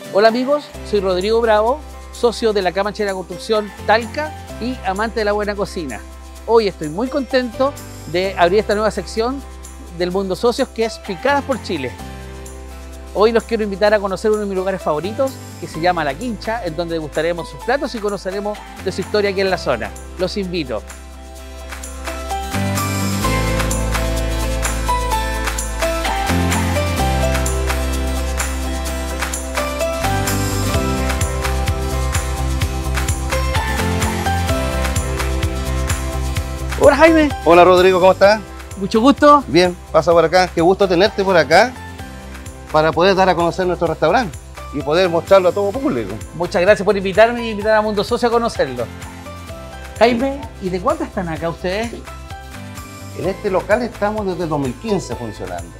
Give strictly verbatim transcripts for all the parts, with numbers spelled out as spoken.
Hola amigos, soy Rodrigo Bravo, socio de la Camanchera Construcción Talca y amante de la buena cocina. Hoy estoy muy contento de abrir esta nueva sección del Mundo Socios, que es Picadas por Chile. Hoy los quiero invitar a conocer uno de mis lugares favoritos, que se llama La Quincha, en donde degustaremos sus platos y conoceremos de su historia aquí en la zona. Los invito. Hola Jaime. Hola Rodrigo, ¿cómo estás? Mucho gusto. Bien, pasa por acá. Qué gusto tenerte por acá para poder dar a conocer nuestro restaurante y poder mostrarlo a todo público. Muchas gracias por invitarme y invitar a Mundo Socio a conocerlo. Jaime, ¿y de cuánto están acá ustedes? En este local estamos desde el dos mil quince funcionando.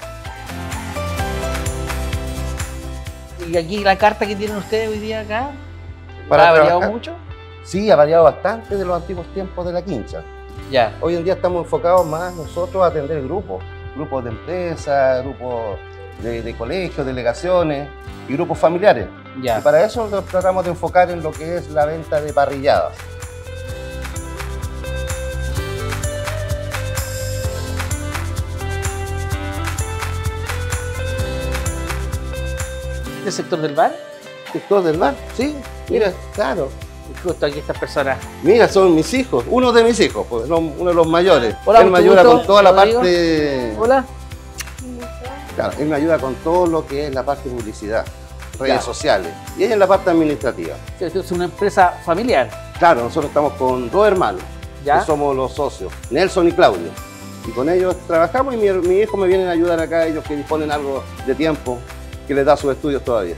¿Y aquí la carta que tienen ustedes hoy día acá? Para ¿Ha variado trabajar. mucho? Sí, ha variado bastante de los antiguos tiempos de La Quincha. Ya. Hoy en día estamos enfocados más nosotros a atender grupos, grupos de empresas, grupos de, de colegios, delegaciones y grupos familiares. Ya. Y para eso nos tratamos de enfocar en lo que es la venta de parrilladas. ¿Este sector del bar? ¿Sector del bar? Sí, mira, claro. Justo aquí estas personas. Mira, son mis hijos, uno de mis hijos, pues, no, uno de los mayores. Hola, él me mucho ayuda gusto, con toda la Rodrigo. parte... Hola. Claro, él me ayuda con todo lo que es la parte de publicidad, redes Ya. sociales, y ella en la parte administrativa. Esto es una empresa familiar. Claro, nosotros estamos con dos hermanos, ¿Ya? que somos los socios, Nelson y Claudio. Y con ellos trabajamos y mi, mi hijo me vienen a ayudar acá, ellos que disponen algo de tiempo que les da sus estudios todavía.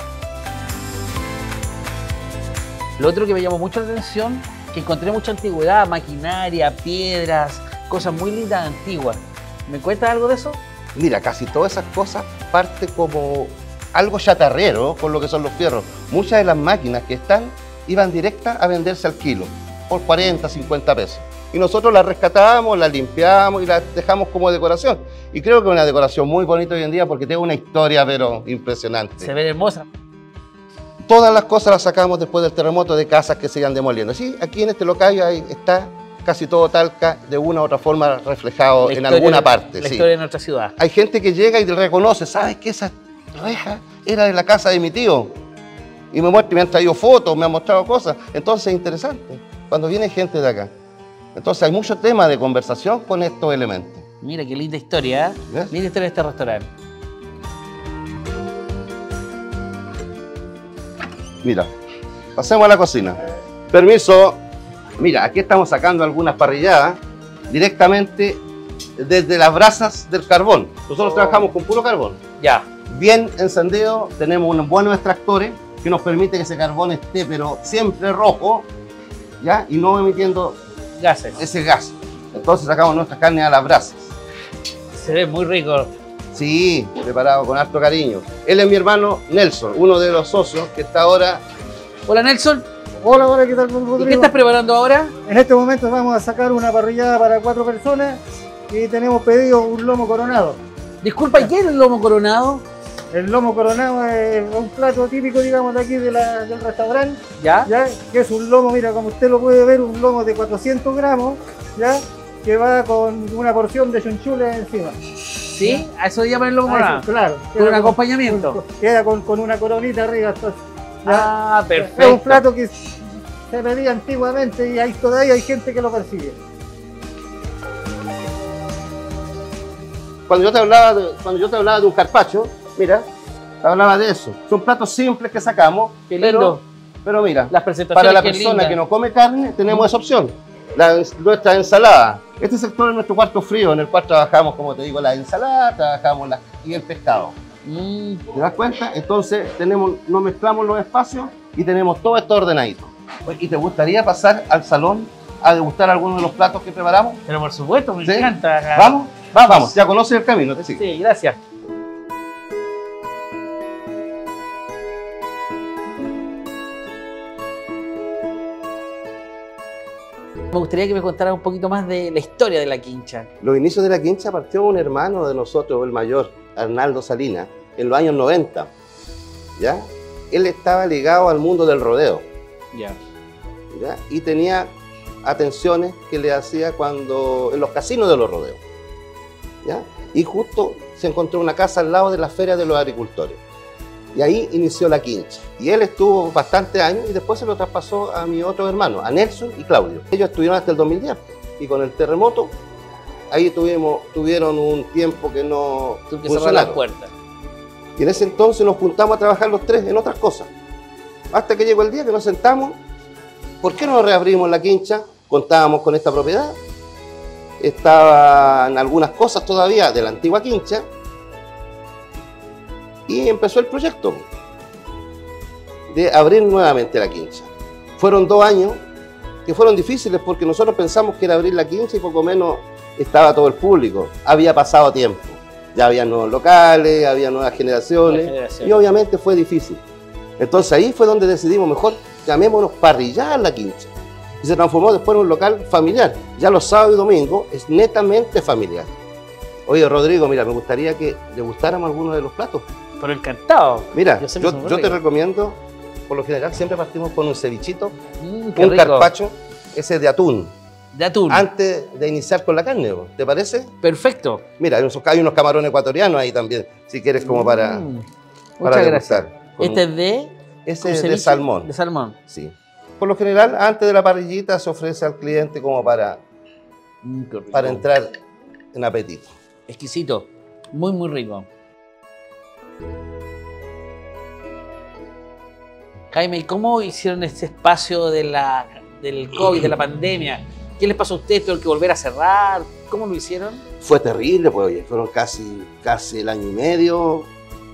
Lo otro que me llamó mucho la atención, que encontré mucha antigüedad, maquinaria, piedras, cosas muy lindas antiguas. ¿Me cuentas algo de eso? Mira, casi todas esas cosas parte como algo chatarrero con lo que son los fierros. Muchas de las máquinas que están iban directas a venderse al kilo, por cuarenta, cincuenta pesos. Y nosotros las rescatamos, las limpiamos y las dejamos como decoración. Y creo que es una decoración muy bonita hoy en día porque tiene una historia, pero impresionante. Se ven hermosas. Todas las cosas las sacamos después del terremoto de casas que se iban demoliendo. Sí, aquí en este local ahí está casi todo Talca de una u otra forma reflejado La en historia alguna de- parte. La Sí. historia de nuestra ciudad. Hay gente que llega y reconoce, ¿sabes qué? Esa reja era de la casa de mi tío. Y me muestra, me han traído fotos, me han mostrado cosas. Entonces es interesante cuando viene gente de acá. Entonces hay mucho tema de conversación con estos elementos. Mira qué linda historia, ¿eh? ¿Ves? Linda historia de este restaurante. Mira, pasemos a la cocina. Permiso. Mira, aquí estamos sacando algunas parrilladas directamente desde las brasas del carbón. Nosotros Oh. trabajamos con puro carbón. Ya. Bien encendido, tenemos unos buenos extractores que nos permite que ese carbón esté pero siempre rojo, ¿ya? Y no emitiendo Gases. ese gas. Entonces sacamos nuestras carnes a las brasas. Se ve muy rico. Sí, preparado con harto cariño. Él es mi hermano Nelson, uno de los socios que está ahora. Hola Nelson. Hola, hola, ¿qué tal, don ¿Y Rodrigo? qué estás preparando ahora? En este momento vamos a sacar una parrillada para cuatro personas y tenemos pedido un lomo coronado. Disculpa, ¿y qué es el lomo coronado? El lomo coronado es un plato típico, digamos, de aquí de la- del restaurante, ¿Ya? ¿ya? Que es un lomo, mira, como usted lo puede ver, un lomo de cuatrocientos gramos, ¿ya? Que va con una porción de chunchule encima. ¿Sí? A eso se llama el lomo Ah, coronado. eso, claro. Con Queda un acompañamiento. Queda con, con una coronita arriba. Entonces, ¿ya? Ah, perfecto. Es un plato que se pedía antiguamente y ahí todavía hay gente que lo persigue. Cuando yo te hablaba de, cuando yo te hablaba de un carpaccio, mira, te hablaba de eso. Son platos simples que sacamos. Qué pero- lindo. Pero, mira, Las presentaciones, para la qué persona lindas. que no come carne, tenemos esa opción. La, nuestra ensalada. Este sector es nuestro cuarto frío, en el cual trabajamos, como te digo, la ensalada, trabajamos la, y el pescado. Mm, ¿Te das cuenta? Entonces tenemos, nos mezclamos los espacios y tenemos todo esto ordenadito. Oye, ¿y te gustaría pasar al salón a degustar algunos de los platos que preparamos? pero por supuesto, me ¿Sí? encanta. ¿Vamos? Vamos, vamos. Ya conoces el camino, te sigo. Sí, gracias. Me gustaría que me contaras un poquito más de la historia de La Quincha. Los inicios de La Quincha partió un hermano de nosotros, el mayor, Arnaldo Salinas, en los años noventa. ¿Ya? él estaba ligado al mundo del rodeo. Ya. ¿Ya? Y tenía atenciones que le hacía cuando en los casinos de los rodeos. ¿Ya? Y justo se encontró una casa al lado de la feria de los agricultores. Y ahí inició la quincha. Y él estuvo bastantes años y después se lo traspasó a mis otros hermanos, a Nelson y Claudio. Ellos estuvieron hasta el dos mil diez. Y con el terremoto, ahí tuvimos, tuvieron un tiempo que no Tú que cerrar las puertas. Y en ese entonces nos juntamos a trabajar los tres en otras cosas. Hasta que llegó el día que nos sentamos. ¿Por qué no reabrimos la quincha? Contábamos con esta propiedad. Estaban algunas cosas todavía de la antigua quincha. Y empezó el proyecto de abrir nuevamente la quincha. Fueron dos años que fueron difíciles porque nosotros pensamos que era abrir la quincha y poco menos estaba todo el público. Había pasado tiempo. Ya había nuevos locales, había nuevas generaciones, generaciones. Y obviamente fue difícil. Entonces ahí fue donde decidimos, mejor llamémonos Parrillar la Quincha. Y se transformó después en un local familiar. Ya los sábados y domingos es netamente familiar. Oye, Rodrigo, mira, me gustaría que degustáramos algunos de los platos. Pero encantado. Mira, yo, yo, yo te recomiendo, por lo general siempre partimos con un cevichito, mm, un rico. Carpaccio, ese de atún. De atún. Antes de iniciar con la carne, ¿te parece? Perfecto. Mira, hay unos, hay unos camarones ecuatorianos ahí también, si quieres como para, mm, para muchas degustar. Gracias. Este es de... Ese es de salmón. De salmón. Sí. Por lo general, antes de la parrillita se ofrece al cliente como para, mm, para entrar en apetito. Exquisito. Muy, muy rico. Jaime, ¿y cómo hicieron este espacio de la, del COVID, de la pandemia? ¿Qué les pasó a ustedes? ¿Tuvieron que volver a cerrar? ¿Cómo lo hicieron? Fue terrible, pues, oye, fueron casi, casi el año y medio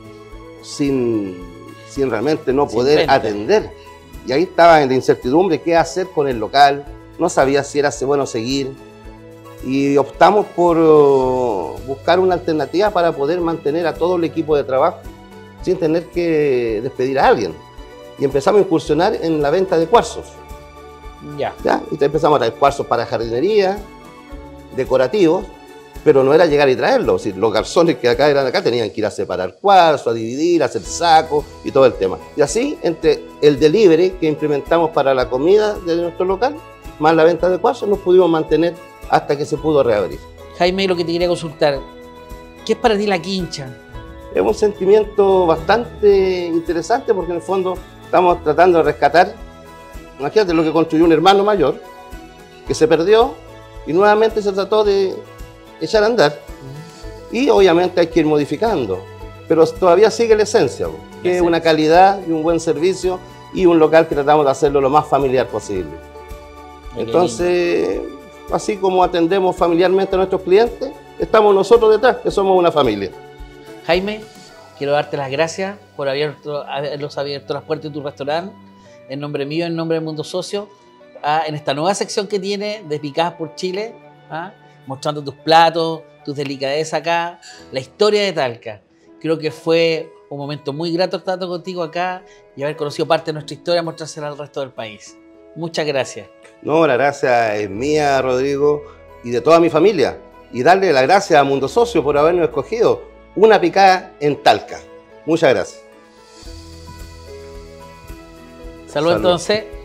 sin, sin realmente no Sin poder venta. atender. Y ahí estaba en la incertidumbre qué hacer con el local, no sabía si era bueno seguir. Y optamos por uh, buscar una alternativa para poder mantener a todo el equipo de trabajo sin tener que despedir a alguien. Y empezamos a incursionar en la venta de cuarzos. Ya. ¿Ya? Y empezamos a traer cuarzos para jardinería, decorativos, pero no era llegar y traerlos. Es decir, los garzones que acá eran acá tenían que ir a separar cuarzos, a dividir, a hacer sacos y todo el tema. Y así, entre el delivery que implementamos para la comida de nuestro local, más la venta de cuarzos, nos pudimos mantener hasta que se pudo reabrir. Jaime, lo que te quería consultar, ¿qué es para ti la quincha? Es un sentimiento bastante interesante porque en el fondo estamos tratando de rescatar, imagínate lo que construyó un hermano mayor, que se perdió y nuevamente se trató de echar a andar. Y obviamente hay que ir modificando, pero todavía sigue la esencia, que es una calidad y un buen servicio y un local que tratamos de hacerlo lo más familiar posible. Entonces, así como atendemos familiarmente a nuestros clientes, estamos nosotros detrás, que somos una familia. Jaime, quiero darte las gracias por abierto, haberlos abierto las puertas de tu restaurante, en nombre mío, en nombre del Mundo Socio, ¿ah? En esta nueva sección que tiene de Picadas por Chile, ¿ah? Mostrando tus platos, tus delicadezas acá, la historia de Talca. Creo que fue un momento muy grato estar contigo acá y haber conocido parte de nuestra historia, mostrársela al resto del país. Muchas gracias. No, la gracia es mía, Rodrigo, y de toda mi familia. Y darle las gracias a Mundo Socio por habernos escogido una picada en Talca. Muchas gracias. Salud, Salud. Entonces.